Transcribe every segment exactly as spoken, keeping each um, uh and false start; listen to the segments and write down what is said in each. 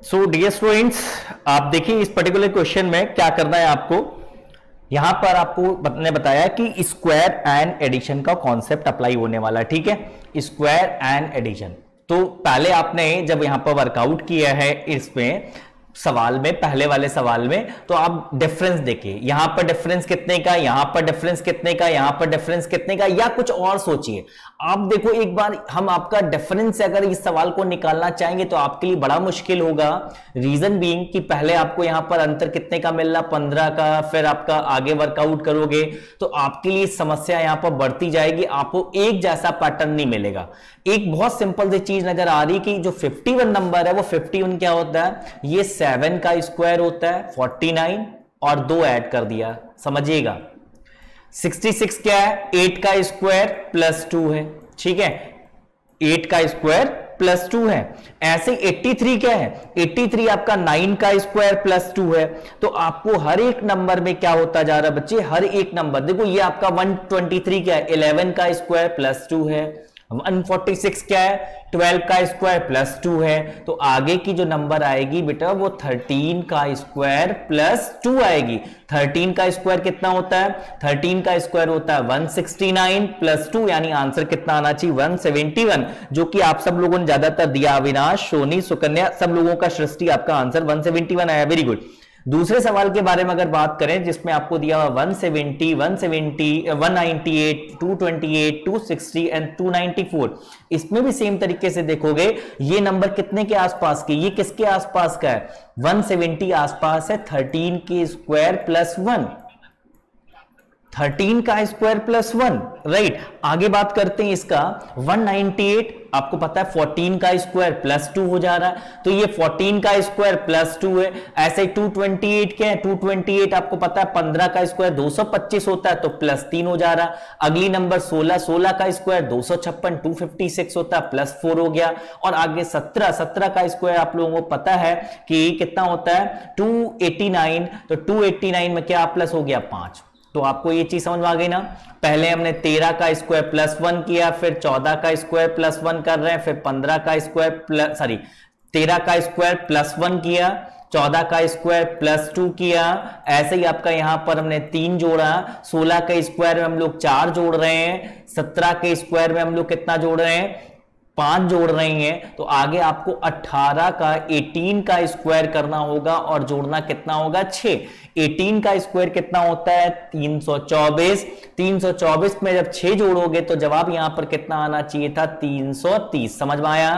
So dear students, आप देखिए इस पर्टिकुलर क्वेश्चन में क्या करना है आपको। यहां पर आपको ने बताया कि स्क्वायर एंड एडिशन का कॉन्सेप्ट अप्लाई होने वाला है। ठीक है, स्क्वायर एंड एडिशन। तो पहले आपने जब यहां पर वर्कआउट किया है इसमें सवाल में, पहले वाले सवाल में, तो आप डिफरेंस देखिए, यहां पर डिफरेंस कितने का, यहां पर डिफरेंस कितने का, यहां पर डिफरेंस कितने का, या कुछ और सोचिए। आप देखो एक बार, हम आपका डिफरेंस से अगर इस सवाल को निकालना चाहेंगे तो आपके लिए बड़ा मुश्किल होगा। रीजन बीइंग कि पहले आपको यहां पर अंतर कितने का मिल रहा, पंद्रह का, फिर आपका आगे वर्कआउट करोगे तो आपके लिए समस्या यहां पर बढ़ती जाएगी, आपको एक जैसा पैटर्न नहीं मिलेगा। एक बहुत सिंपल सी चीज नजर आ रही कि जो इक्यावन नंबर है वो इक्यावन क्या होता है, ये सेवन का स्क्वायर होता है, उनचास और दो ऐड कर दिया, समझिएगा। छियासठ क्या है, एट का स्क्वायर प्लस टू है। ठीक है, एट का स्क्वायर प्लस टू है। ऐसे तिरासी क्या है, तिरासी आपका नाइन का स्क्वायर प्लस टू है। तो आपको हर एक नंबर में क्या होता जा रहा है बच्चे, हर एक नंबर देखो, ये आपका एक सौ तेईस क्या है, इलेवन का स्क्वायर प्लस टू है। एक सौ छियालीस क्या है, बारह का स्क्वायर प्लस टू है। तो आगे की जो नंबर आएगी बेटा वो तेरह का स्क्वायर प्लस टू आएगी। तेरह का स्क्वायर कितना होता है, तेरह का स्क्वायर होता है एक सौ उनहत्तर प्लस टू, यानी आंसर कितना आना चाहिए, एक सौ इकहत्तर, जो कि आप सब लोगों ने ज्यादातर दिया, अविनाश, सोनी, सुकन्या, सब लोगों का सृष्टि आपका आंसर एक सौ इकहत्तर आया। Very good. दूसरे सवाल के बारे में अगर बात करें जिसमें आपको दिया हुआ एक सौ सत्तर, एक सौ सत्तर, एक सौ अट्ठानवे, दो सौ अट्ठाईस, दो सौ साठ एंड दो सौ चौरानवे, इसमें भी सेम तरीके से देखोगे ये नंबर कितने के आसपास के, ये किसके आसपास का है, एक सौ सत्तर आसपास है, तेरह के स्क्वायर प्लस वन, तेरह का स्क्वायर प्लस वन, राइट। आगे बात करते हैं इसका एक सौ अट्ठानवे, आपको पता है चौदह का स्क्वायर प्लस टू हो जा रहा है, तो ये चौदह का स्क्वायर प्लस टू है। ऐसे दो सौ अट्ठाईस क्या है, दो सौ अट्ठाईस आपको पता है पंद्रह का स्क्वायर दो सौ पच्चीस होता है, तो प्लस तीन हो जा रहा। अगली नंबर सोलह, सोलह का स्क्वायर दो सौ छप्पन, दो सौ छप्पन होता है, प्लस फोर हो गया। और आगे सत्रह, सत्रह का स्क्वायर आप लोगों को पता है कि कितना होता है, दो सौ नवासी, तो दो सौ नवासी में क्या प्लस हो गया, पांच। तो आपको ये चीज समझ में आ गई ना। पहले हमने तेरह का स्क्वायर प्लस वन किया, फिर चौदह का स्क्वायर प्लस वन कर रहे हैं, फिर पंद्रह का स्क्वायर प्लस सॉरी तेरह का स्क्वायर प्लस वन किया, चौदह का स्क्वायर प्लस टू किया। ऐसे ही आपका यहां पर हमने तीन जोड़ा, सोलह के स्क्वायर में हम लोग चार जोड़ रहे हैं, सत्रह के स्क्वायर में हम लोग कितना जोड़ रहे हैं, पांच जोड़ रही हैं। तो आगे आपको अठारह का अठारह का स्क्वायर करना होगा और जोड़ना कितना होगा, छह। अठारह का स्क्वायर कितना होता है, तीन सौ चौबीस। तीन सौ चौबीस में जब छह जोड़ोगे तो जवाब यहां पर कितना आना चाहिए था, तीन सौ तीस। समझ में आया,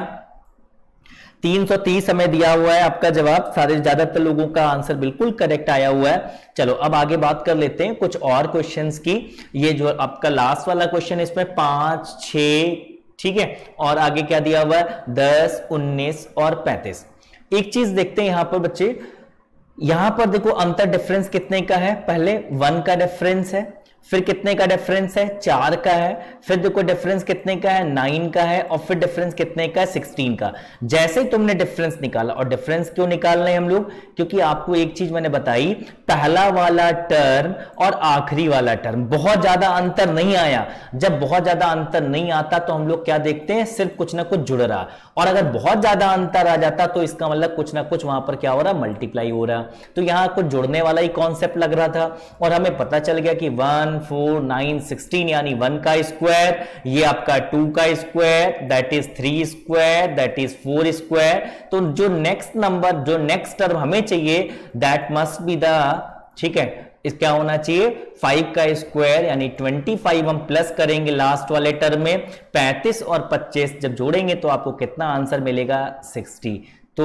तीन सौ तीस हमें दिया हुआ है आपका जवाब। सारे ज्यादातर लोगों का आंसर बिल्कुल करेक्ट आया हुआ है। चलो अब आगे बात कर लेते हैं कुछ और क्वेश्चंस की। ये जो आपका लास्ट वाला क्वेश्चन, इसमें पांच, छह, ठीक है, और आगे क्या दिया हुआ है, दस, उन्नीस और पैंतीस। एक चीज देखते हैं यहां पर बच्चे, यहां पर देखो अंतर डिफरेंस कितने का है, पहले वन का डिफरेंस है, फिर कितने का डिफरेंस है, चार का है, फिर देखो डिफरेंस कितने का है, नाइन का है, और फिर डिफरेंस कितने का है, सिक्सटीन का। जैसे तुमने डिफरेंस निकाला, और डिफरेंस क्यों निकाल रहे हैं हम लोग, क्योंकि आपको एक चीज मैंने बताई, पहला वाला टर्म और आखिरी वाला टर्म बहुत ज्यादा अंतर नहीं आया। जब बहुत ज्यादा अंतर नहीं आता तो हम लोग क्या देखते हैं, सिर्फ कुछ ना कुछ जुड़ रहा, और अगर बहुत ज्यादा अंतर आ जाता तो इसका मतलब कुछ ना कुछ वहां पर क्या हो रहा, मल्टीप्लाई हो रहा। तो यहां कुछ जुड़ने वाला ही कॉन्सेप्ट लग रहा था, और हमें पता चल गया कि वन, फोर, नाइन, सिक्सटीन, यानी वन का स्क्वायर, ये आपका टू का square, that is three square, that is four square. तो जो नेक्स्ट नंबर, जो नेक्स्ट टर्म हमें चाहिए, दैट मस्ट बी द, ठीक है, इस क्या होना चाहिए, फाइव का स्क्वायर, यानी पच्चीस हम प्लस करेंगे लास्ट वाले टर्म में, पैंतीस और पच्चीस जब जोड़ेंगे तो आपको कितना आंसर मिलेगा, साठ। तो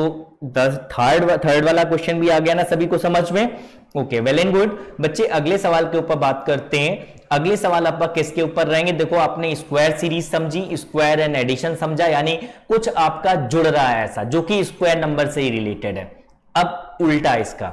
थर्ड थर्ड वाला क्वेश्चन भी आ गया ना सभी को समझ में, ओके, वेल एंड गुड। बच्चे अगले सवाल के ऊपर बात करते हैं। अगले सवाल आपका किसके ऊपर रहेंगे, देखो आपने स्क्वायर सीरीज समझी, स्क्वायर एंड एडिशन समझा, यानी कुछ आपका जुड़ रहा है ऐसा जो कि स्क्वायर नंबर से ही रिलेटेड है। अब उल्टा इसका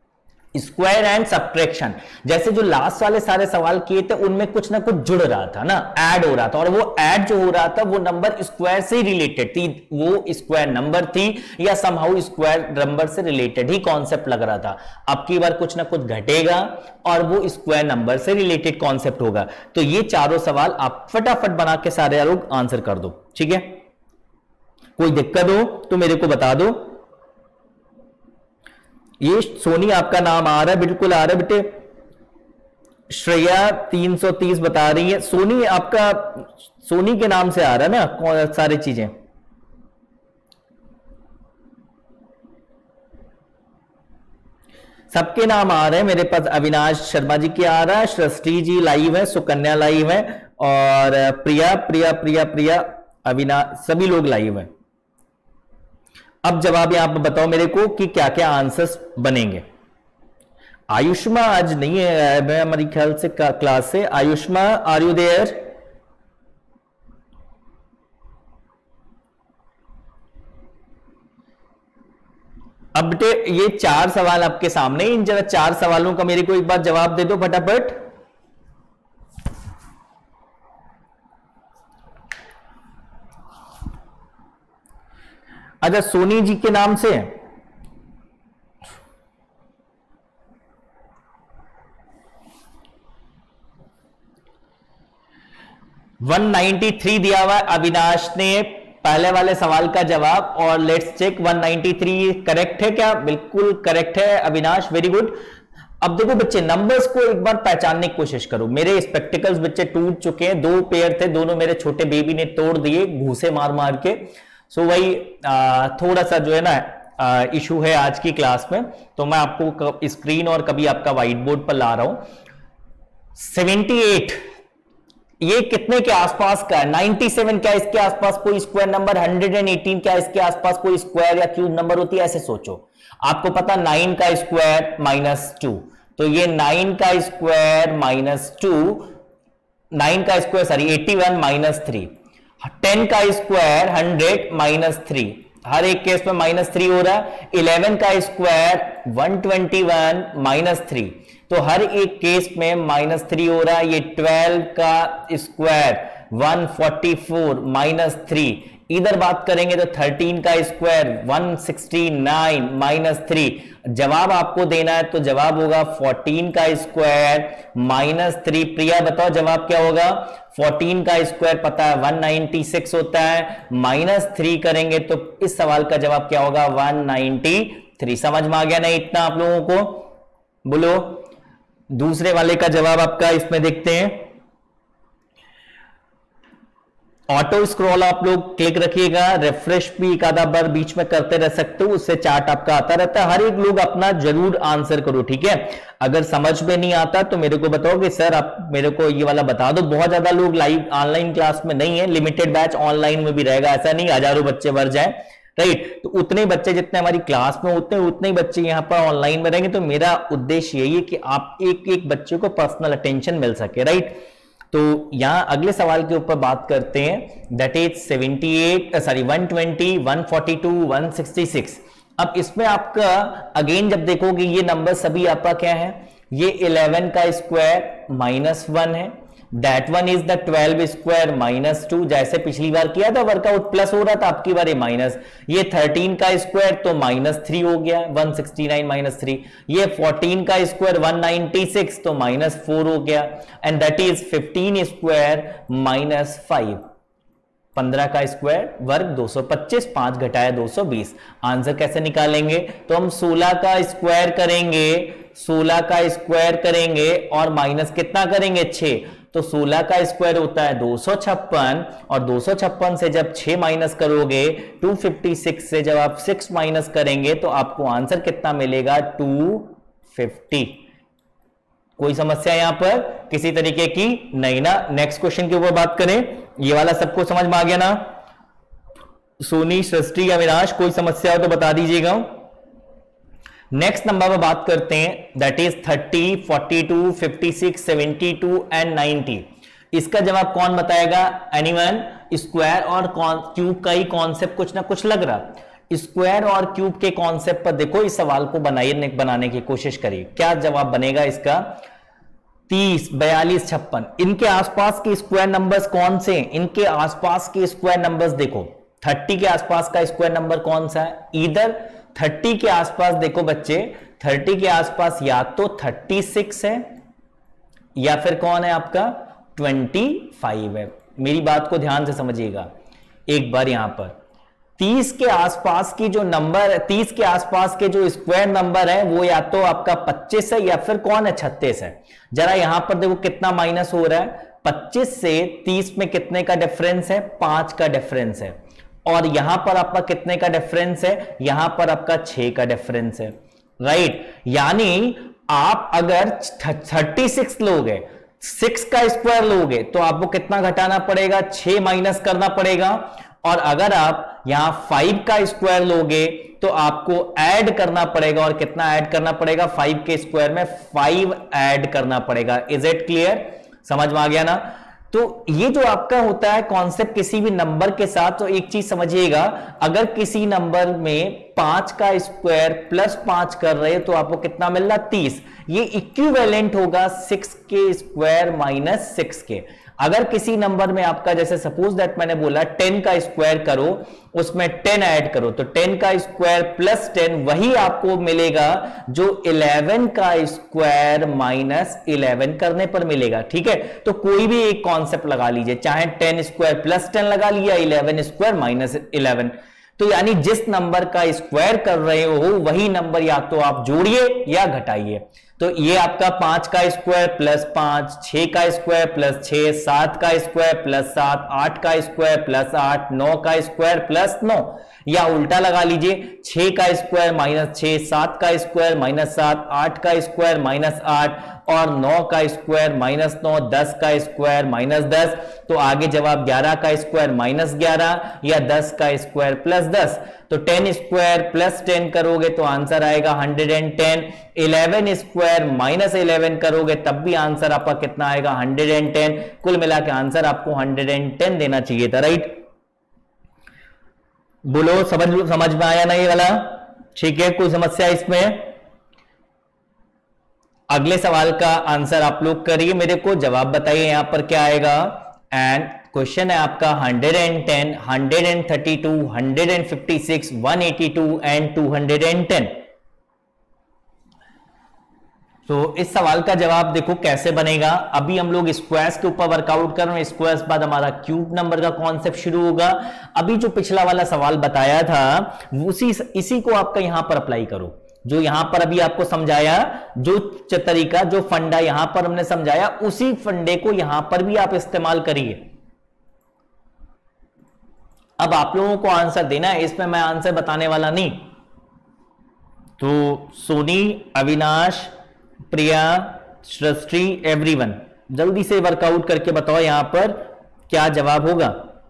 स्क्वायर एंड सब्ट्रैक्शन, जैसे जो लास्ट वाले सारे सवाल किए थे उनमें कुछ ना कुछ जुड़ रहा था ना, ऐड हो रहा था, और वो ऐड जो हो रहा था वो नंबर स्क्वायर से ही रिलेटेड थी, वो स्क्वायर नंबर थी या समहाउ स्क्वायर नंबर से रिलेटेड ही कॉन्सेप्ट लग रहा था। अब की बार कुछ ना कुछ घटेगा और वो स्क्वायर नंबर से रिलेटेड कॉन्सेप्ट होगा। तो ये चारों सवाल आप फटाफट बना के सारे लोग आंसर कर दो, ठीक है। कोई दिक्कत हो तो मेरे को बता दो। ये सोनी आपका नाम आ रहा है, बिल्कुल आ रहा है बेटे। श्रेया तीन सौ तीस बता रही है, सोनी आपका सोनी के नाम से आ रहा है ना कौन सारी चीजें। सबके नाम आ रहे हैं मेरे पास। अविनाश शर्मा जी के आ रहा है, सृष्टि जी लाइव है, सुकन्या लाइव है, और प्रिया प्रिया प्रिया प्रिया अविनाश, सभी लोग लाइव हैं। अब जवाब यहां पर बताओ मेरे को कि क्या क्या आंसर्स बनेंगे। आयुष्मा आज नहीं है मैं हमारी ख्याल से क्लास से। Ayushma are you there? अब बेटे ये चार सवाल आपके सामने, इन जरा चार सवालों का मेरे को एक बार जवाब दे दो फटाफट। अच्छा सोनी जी के नाम से वन नाइंटी थ्री दिया हुआ है अविनाश ने पहले वाले सवाल का जवाब, और let's check one ninety three correct है क्या? बिल्कुल करेक्ट है अविनाश, वेरी गुड। अब देखो बच्चे नंबर्स को एक बार पहचानने की कोशिश करो। मेरे स्पेक्टिकल्स बच्चे टूट चुके हैं, दो पेयर थे, दोनों मेरे छोटे बेबी ने तोड़ दिए घूसे मार मार के। सो वही थोड़ा सा जो है ना इशू है आज की क्लास में, तो मैं आपको स्क्रीन और कभी आपका व्हाइट बोर्ड पर ला रहा हूं। सेवेंटी एट ये कितने के आसपास का है? नाइंटी सेवन क्या इसके आसपास कोई स्क्वायर नंबर? हंड्रेड एटीन क्या इसके आसपास कोई स्क्वायर या क्यूब नंबर होती है? ऐसे सोचो। आपको पता नाइन का स्क्वायर माइनस टू, तो ये नाइन का स्क्वायर माइनस टू, नाइन का square sorry eighty one minus three, ten का स्क्वायर हंड्रेड माइनस थ्री, हर एक केस में माइनस थ्री हो रहा है। इलेवन का square one twenty one minus three, तो हर एक केस में माइनस थ्री हो रहा है। ये ट्वेल्व का square one forty four minus three, इधर बात करेंगे तो थर्टीन का square one sixty nine minus three. जवाब आपको देना है तो जवाब होगा फोर्टीन का स्क्वायर माइनस थ्री। प्रिया बताओ जवाब क्या होगा? फोर्टीन का स्क्वायर पता है वन नाइंटी सिक्स होता है, माइनस थ्री करेंगे तो इस सवाल का जवाब क्या होगा? One ninety three. समझ में आ गया ना इतना आप लोगों को? बोलो दूसरे वाले का जवाब आपका इसमें देखते हैं। ऑटो स्क्रॉल आप लोग क्लिक रखिएगा, रिफ्रेश भी एक आधा बार बीच में करते रह सकते हो, उससे चार्ट आपका आता रहता है। हर एक लोग अपना जरूर आंसर करो, ठीक है? अगर समझ में नहीं आता तो मेरे को बताओ कि सर आप मेरे को ये वाला बता दो। बहुत ज्यादा लोग लाइव ऑनलाइन क्लास में नहीं है, लिमिटेड बैच ऑनलाइन में भी रहेगा, ऐसा नहीं हजारों बच्चे भर जाए, राइट? तो उतने बच्चे जितने हमारी क्लास में होते हैं उतने ही बच्चे यहां पर ऑनलाइन में रहेंगे। तो मेरा उद्देश्य यही है कि आप एक एक बच्चे को पर्सनल अटेंशन मिल सके, राइट? तो यहां अगले सवाल के ऊपर बात करते हैं, that is seventy eight sorry one twenty, one forty two, one sixty six. अब इसमें आपका अगेन जब देखोगे ये नंबर सभी आपका क्या है? ये इलेवन का स्क्वायर माइनस वन है, that one is the twelve square minus two, जैसे पिछली बार किया था वर्कआउट प्लस हो रहा था, आपकी बार ये माइनस। ये थर्टीन का स्क्वायर तो माइनस थ्री हो गया, one sixty nine minus three. ये फोर्टीन का स्क्वायर वन नाइंटी सिक्स तो माइनस फोर हो गया, and that is fifteen square minus five. पंद्रह का स्क्वायर वर्ग दो सौ पच्चीस, पांच घटाया दो सौ बीस। आंसर कैसे निकालेंगे? तो हम सोलह का स्क्वायर करेंगे, सोलह का स्क्वायर करेंगे और माइनस कितना करेंगे? छह। तो सोलह का स्क्वायर होता है दो सौ छप्पन, और दो सौ छप्पन से जब छह माइनस करोगे दो सौ छप्पन से जब आप सिक्स माइनस करेंगे तो आपको आंसर कितना मिलेगा? दो सौ पचास। कोई समस्या यहां पर किसी तरीके की नहीं ना? नेक्स्ट क्वेश्चन के ऊपर बात करें। ये वाला सबको समझ में आ गया ना? सोनी, सृष्टि या विनाश, कोई समस्या हो तो बता दीजिएगा। नेक्स्ट नंबर पर बात करते हैं, that is thirty, forty two, fifty six, seventy two and ninety. इसका जवाब कौन बताएगा? एनीवन? स्क्वायर और क्यूब का ही कॉन्सेप्ट कुछ ना कुछ लग रहा। स्क्वायर और क्यूब के कॉन्सेप्ट पर देखो इस सवाल को बनाइए, बनाने की कोशिश करिए। क्या जवाब बनेगा इसका? तीस, बयालीस, छप्पन। इनके आसपास के स्क्वायर नंबर्स कौन से? इनके आसपास के स्क्वायर नंबर्स देखो, थर्टी के आसपास का स्क्वायर नंबर कौन सा है? इधर थर्टी के आसपास देखो बच्चे, थर्टी के आसपास या तो थर्टी सिक्स है या फिर कौन है आपका? ट्वेंटी फाइव है। मेरी बात को ध्यान से समझिएगा एक बार। यहां पर तीस के आसपास की जो नंबर तीस के आसपास के जो स्क्वायर नंबर है वो या तो आपका पच्चीस है या फिर कौन है, छत्तीस है। जरा यहां पर देखो कितना माइनस हो रहा है, पच्चीस से तीस में कितने का डिफरेंस है, पांच का डिफरेंस है। और यहां पर आपका कितने का डिफरेंस है, यहां पर आपका छह का डिफरेंस है, राइट। यानी आप अगर छत्तीस लोगे, सिक्स का स्क्वायर लोगे तो आपको कितना घटाना पड़ेगा, छह माइनस करना पड़ेगा। और अगर आप यहां फाइव का स्क्वायर लोगे तो आपको ऐड करना पड़ेगा, और कितना ऐड करना पड़ेगा, फाइव के स्क्वायर में फाइव ऐड करना पड़ेगा। इज इट क्लियर, समझ में आ गया ना। तो ये जो आपका होता है कॉन्सेप्ट किसी भी नंबर के साथ, तो एक चीज समझिएगा, अगर किसी नंबर में पांच का स्क्वायर प्लस पांच कर रहे हो तो आपको कितना मिल रहा, तीस। ये इक्विवेलेंट होगा सिक्स के स्क्वायर माइनस सिक्स के। अगर किसी नंबर में आपका, जैसे सपोज दैट मैंने बोला टेन का स्क्वायर करो, उसमें टेन ऐड करो, तो टेन का स्क्वायर प्लस टेन वही आपको मिलेगा जो इलेवन का स्क्वायर माइनस इलेवन करने पर मिलेगा, ठीक है। तो कोई भी एक कॉन्सेप्ट लगा लीजिए, चाहे टेन स्क्वायर प्लस टेन लगा लिया, इलेवन स्क्वायर माइनस इलेवन। तो यानी जिस नंबर का स्क्वायर कर रहे हो वही नंबर या तो आप जोड़िए या घटाइए। तो ये आपका पांच का स्क्वायर प्लस पांच, छह का स्क्वायर प्लस छह, सात का स्क्वायर प्लस सात, आठ का स्क्वायर प्लस आठ, नौ का स्क्वायर प्लस नौ। या उल्टा लगा लीजिए, छह का स्क्वायर माइनस छह, सात का स्क्वायर माइनस सात, आठ का स्क्वायर माइनस आठ, और नौ का स्क्वायर माइनस नौ, दस का स्क्वायर माइनस दस। तो आगे जवाब ग्यारह का स्क्वायर माइनस ग्यारह या दस का स्क्वायर प्लस दस। तो टेन स्क्वायर प्लस टेन करोगे तो आंसर आएगा hundred and ten. Eleven square minus eleven करोगे तब भी आंसर आपका कितना आएगा, हंड्रेड एंड टेन। कुल मिला के आंसर आपको हंड्रेड एंड टेन देना चाहिए था, राइट। बोलो, समझ समझ में आया ना ये वाला, ठीक है। कोई समस्या इसमें? अगले सवाल का आंसर आप लोग करिए, मेरे को जवाब बताइए यहां पर क्या आएगा। एंड क्वेश्चन है आपका hundred and ten, hundred and thirty two, hundred and fifty six, one eighty two and two hundred and ten. तो इस सवाल का जवाब देखो कैसे बनेगा। अभी हम लोग स्क्वायर्स के ऊपर वर्कआउट कर रहे हैं, स्क्वायर्स बाद हमारा क्यूब नंबर का कॉन्सेप्ट शुरू होगा। अभी जो पिछला वाला सवाल बताया था उसी इसी को आपका यहां पर अप्लाई करो, जो यहां पर अभी आपको समझाया, जो तरीका, जो फंडा यहां पर हमने समझाया, उसी फंडे को यहां पर भी आप इस्तेमाल करिए। अब आप लोगों को आंसर देना है, इसमें मैं आंसर बताने वाला नहीं। तो सोनी, अविनाश, प्रिया, सृष्टि, एवरीवन जल्दी से वर्कआउट करके बताओ यहां पर क्या जवाब होगा।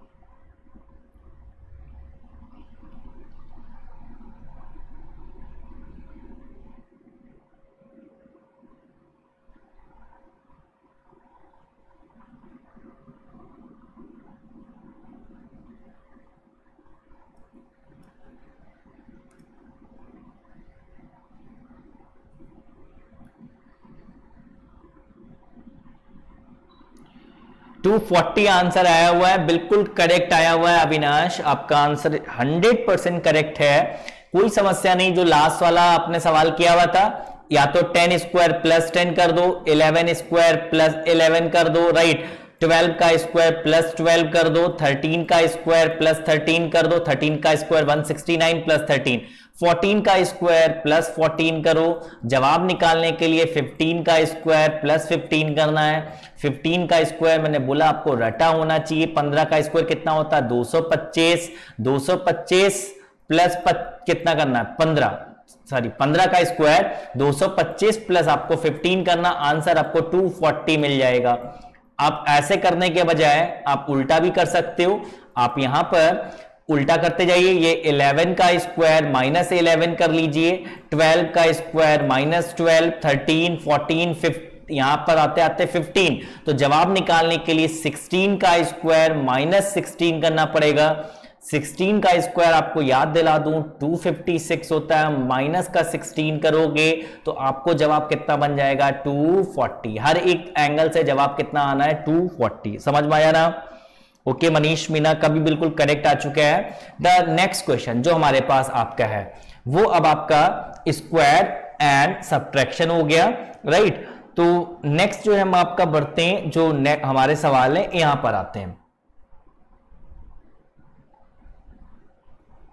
टू फोर्टी आंसर आया हुआ है, बिल्कुल करेक्ट आया हुआ है अविनाश, आपका आंसर हंड्रेड परसेंट करेक्ट है, कोई समस्या नहीं। जो लास्ट वाला आपने सवाल किया हुआ था, या तो टेन स्क्वायर प्लस टेन कर दो, इलेवन स्क्वायर प्लस इलेवन कर दो, राइट। ट्वेल्व का स्क्वायर प्लस ट्वेल्व कर दो, थर्टीन का स्क्वायर प्लस थर्टीन कर दो, थर्टीन का square one sixty nine plus thirteen, fourteen का स्क्वायर प्लस फोर्टीन करो। जवाब निकालने के लिए फिफ्टीन का स्क्वायर प्लस फिफ्टीन करना है। फिफ्टीन का स्क्वायर मैंने बोला आपको रटा होना चाहिए। पंद्रह का स्क्वायर कितना होता है, दो सौ पच्चीस, दो सौ पच्चीस प्लस कितना करना है, पंद्रह, सॉरी पंद्रह का स्क्वायर दो सौ पच्चीस प्लस आपको फिफ्टीन करना, आंसर आपको टू फोर्टी मिल जाएगा। आप ऐसे करने के बजाय आप उल्टा भी कर सकते हो, आप यहां पर उल्टा करते जाइए। ये इलेवन का स्क्वायर माइनस इलेवन कर लीजिए, ट्वेल्व का square minus twelve, thirteen, fourteen, fifteen, यहां पर आते आते फिफ्टीन। तो जवाब निकालने के लिए सिक्सटीन का स्क्वायर माइनस सिक्सटीन करना पड़ेगा। सिक्सटीन का स्क्वायर आपको याद दिला दूं टू फिफ्टी सिक्स होता है, माइनस का सिक्सटीन करोगे तो आपको जवाब कितना बन जाएगा, टू फोर्टी। हर एक एंगल से जवाब कितना आना है, टू फोर्टी। समझ में आया ना? ओके, मनीष मीना का भी बिल्कुल करेक्ट आ चुका है। द नेक्स्ट क्वेश्चन जो हमारे पास आपका है वो अब आपका स्क्वायर एंड सब्ट्रैक्शन हो गया, राइट। तो नेक्स्ट जो है हम आपका बढ़ते हैं, जो हमारे सवाल है यहां पर आते हैं।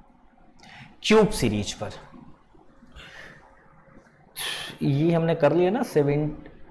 क्यूब सीरीज पर। ये हमने कर लिया ना सेवन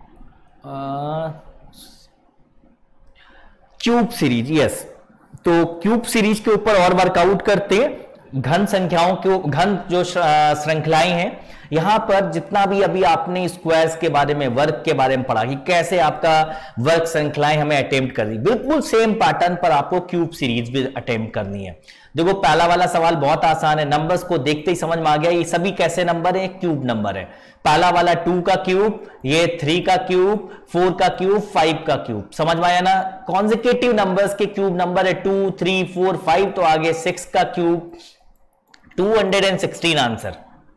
क्यूब सीरीज, यस। तो क्यूब सीरीज के ऊपर और वर्कआउट करते हैं। घन संख्याओं के घन जो श्रृंखलाएं हैं, यहां पर जितना भी अभी आपने स्क्वायर्स के बारे में, वर्ग के बारे में पढ़ा कि कैसे आपका वर्ग श्रृंखलाएं हमें अटेम्प्ट करनी, बिल्कुल सेम पैटर्न पर आपको क्यूब सीरीज भी अटेम्प्ट करनी है। देखो पहला वाला सवाल बहुत आसान है, नंबर्स को देखते ही समझ में आ गया ये सभी कैसे नंबर है, क्यूब नंबर है। पहला वाला टू का क्यूब, ये थ्री का क्यूब, फोर का क्यूब, फाइव का क्यूब, समझ में आया ना। कॉन्जिक्यूटिव नंबर्स के क्यूब नंबर है टू, थ्री, फोर, फाइव, तो आगे सिक्स का cube, two hundred sixteen answer.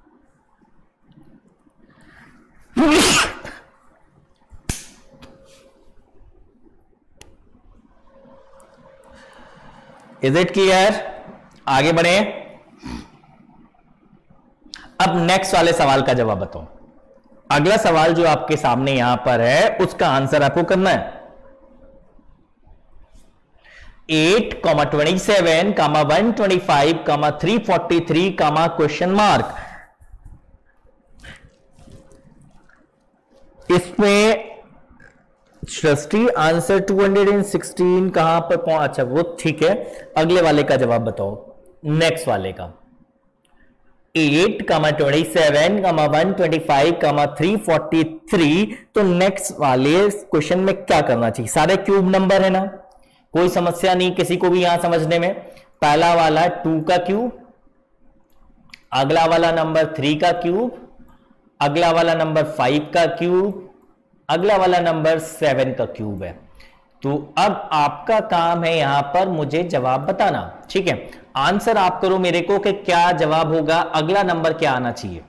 Is it clear? आगे बढ़े। अब नेक्स्ट वाले सवाल का जवाब बताओ। अगला सवाल जो आपके सामने यहां पर है उसका आंसर आपको करना है। Eight comma twenty seven comma one twenty five comma three forty three comma question mark. इसमें Srishti answer two hundred sixteen कहां पर पहुंच, अच्छा वो ठीक है। अगले वाले का जवाब बताओ, नेक्स्ट वाले का। Eight comma twenty seven comma one twenty five comma three forty three, तो नेक्स्ट वाले क्वेश्चन में क्या करना चाहिए? सारे क्यूब नंबर है ना, कोई समस्या नहीं किसी को भी यहां समझने में। पहला वाला टू का क्यूब, अगला वाला नंबर थ्री का क्यूब, अगला वाला नंबर फाइव का क्यूब, अगला वाला नंबर सेवन का क्यूब है। तो अब आपका काम है यहां पर मुझे जवाब बताना, ठीक है। आंसर आप करो मेरे को कि क्या जवाब होगा, अगला नंबर क्या आना चाहिए।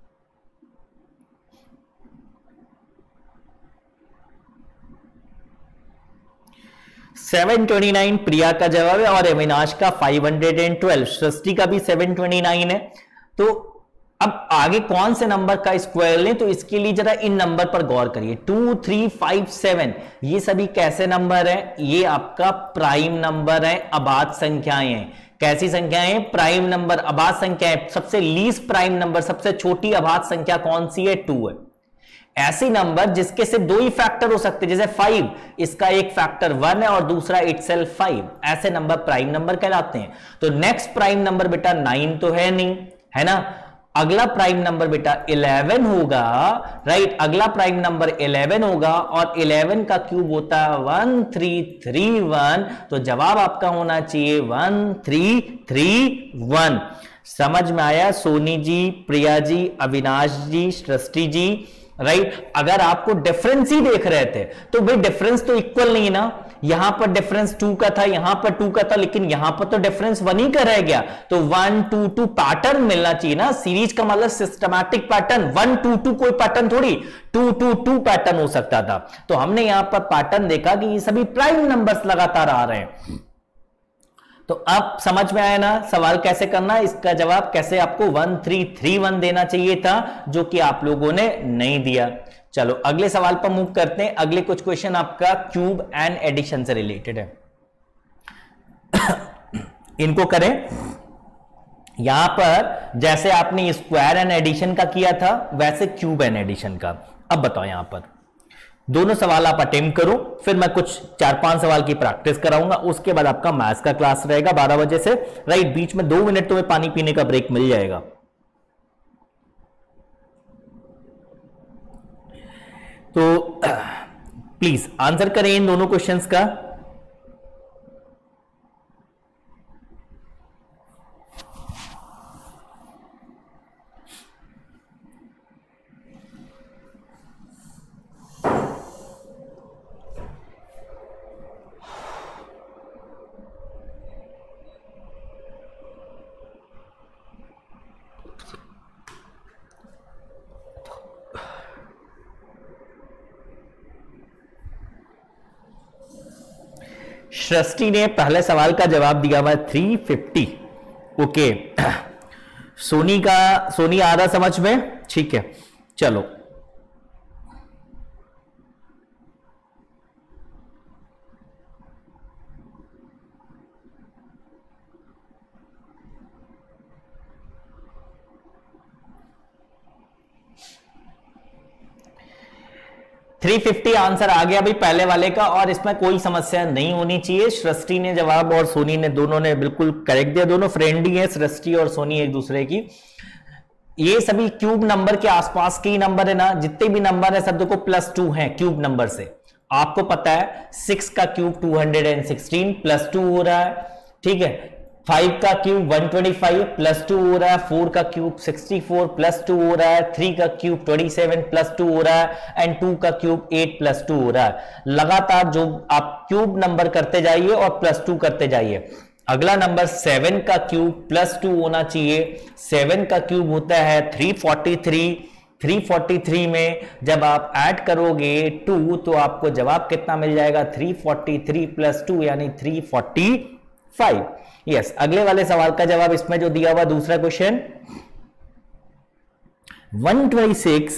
सेवन ट्वेंटी नाइन प्रिया का जवाब है और अविनाश का फाइव हंड्रेड ट्वेल्व, सृष्टि का भी सेवन ट्वेंटी नाइन है। तो अब आगे कौन से नंबर का स्क्वायर लें, तो इसके लिए जरा इन नंबर पर गौर करिए। टू, थ्री, फाइव, सेवन, ये सभी कैसे नंबर है? ये आपका प्राइम नंबर है, अबाध संख्याएं हैं। कैसी संख्याएं? प्राइम नंबर, अबाध संख्याएं। सबसे लीस्ट प्राइम नंबर, सबसे छोटी अबाध संख्या कौन सी है? टू है। ऐसी नंबर जिसके से दो ही फैक्टर हो सकते, जैसे फाइव, इसका एक फैक्टर वन है और दूसरा इटसेल्फ फाइव, ऐसे नंबर प्राइम नंबर कहलाते हैं। तो नेक्स्ट प्राइम नंबर बेटा नाइन तो है नहीं, है ना। अगला प्राइम नंबर बेटा इलेवन होगा, राइट। अगला प्राइम नंबर इलेवन होगा और इलेवन का क्यूब होता है वन थ्री थ्री वन, तो जवाब आपका होना चाहिए वन थ्री थ्री वन। समझ में आया सोनी जी, प्रिया जी, अविनाश जी, सृष्टि जी, राइट। अगर आपको डिफरेंस ही देख रहे थे तो भाई डिफरेंस तो इक्वल नहीं ना, यहां पर डिफरेंस टू का था, यहां पर टू का था, लेकिन यहां पर तो डिफरेंस वन ही का रह गया। तो वन टू टू पैटर्न मिलना चाहिए ना, सीरीज का मतलब systematic pattern. One two two कोई पैटर्न थोड़ी, टू टू टू पैटर्न हो सकता था। तो हमने यहां पर पैटर्न देखा कि ये सभी प्राइम नंबर्स लगातार आ रहे हैं। तो अब समझ में आया ना सवाल कैसे करना, इसका जवाब कैसे आपको वन थ्री थ्री वन देना चाहिए था, जो कि आप लोगों ने नहीं दिया। चलो अगले सवाल पर मूव करते हैं। अगले कुछ क्वेश्चन आपका क्यूब एंड एडिशन से रिलेटेड है। इनको करें। यहां पर जैसे आपने स्क्वायर एंड एडिशन का किया था वैसे क्यूब एंड एडिशन का। अब बताओ, यहां पर दोनों सवाल आप अटेम्प्ट करो, फिर मैं कुछ चार पांच सवाल की प्रैक्टिस कराऊंगा, उसके बाद आपका मैथ्स का क्लास रहेगा बारह बजे से, राइट। बीच में दो मिनट तुम्हें पानी पीने का ब्रेक मिल जाएगा। तो प्लीज आंसर करें इन दोनों क्वेश्चंस का। सृष्टि ने पहले सवाल का जवाब दिया हुआ थ्री फिफ्टी। ओके, सोनी का सोनी आ रहा समझ में, ठीक है। चलो थ्री फिफ्टी आंसर आ गया भाई पहले वाले का, और इसमें कोई समस्या नहीं होनी चाहिए। सृष्टि ने जवाब और सोनी ने, दोनों ने बिल्कुल करेक्ट दिया। दोनों फ्रेंड ही है, सृष्टि और सोनी एक दूसरे की। ये सभी क्यूब नंबर के आसपास के ही नंबर है ना, जितने भी नंबर है सब देखो प्लस टू है क्यूब नंबर से। आपको पता है सिक्स का cube two hundred sixteen plus two हो रहा है, ठीक है। फाइव का cube one twenty five plus two हो रहा है, फोर का cube sixty four plus two हो रहा है, थ्री का cube twenty seven plus two हो रहा है, एंड टू का क्यूब एट प्लस टू हो रहा है। लगातार जो आप क्यूब नंबर करते जाइए और प्लस टू करते जाइए। अगला नंबर सेवन का क्यूब प्लस टू होना चाहिए। सेवन का क्यूब होता है three forty three. Three forty three में जब आप ऐड करोगे टू तो आपको जवाब कितना मिल जाएगा, three forty three plus two यानी थ्री फोर्टी फाइव। यस, अगले वाले सवाल का जवाब इसमें जो दिया हुआ दूसरा question, one twenty six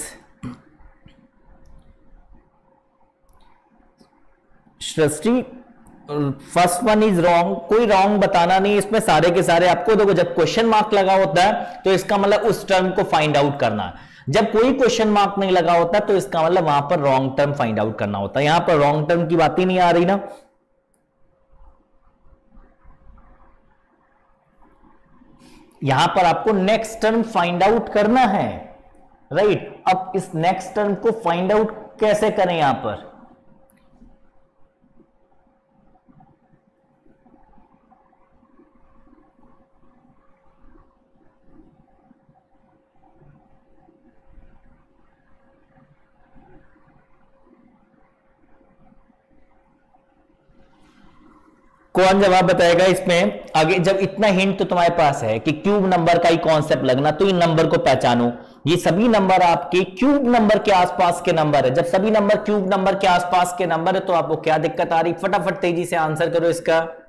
Srishti first one is wrong. कोई रॉन्ग बताना नहीं, इसमें सारे के सारे आपको देखो, जब क्वेश्चन मार्क लगा होता है तो इसका मतलब उस टर्म को फाइंड आउट करना है। जब कोई क्वेश्चन मार्क नहीं लगा होता तो इसका मतलब वहां पर रॉन्ग टर्म फाइंड आउट करना होता है। यहां पर रॉन्ग टर्म की बात ही नहीं आ रही ना। यहां पर आपको नेक्स्ट टर्म फाइंड आउट करना है, राइट। अब इस नेक्स्ट टर्म को फाइंड आउट कैसे करें यहां पर, कौन जवाब बताएगा इसमें आगे। जब इतना हिंट तो तुम्हारे पास है कि क्यूब नंबर का ही कॉन्सेप्ट लगना, तो इन नंबर को पहचानो। ये सभी नंबर आपके क्यूब नंबर के आसपास के नंबर है। जब सभी नंबर क्यूब नंबर के आसपास के नंबर है तो आपको क्या दिक्कत आ रही, फटाफट तेजी से आंसर करो इसका।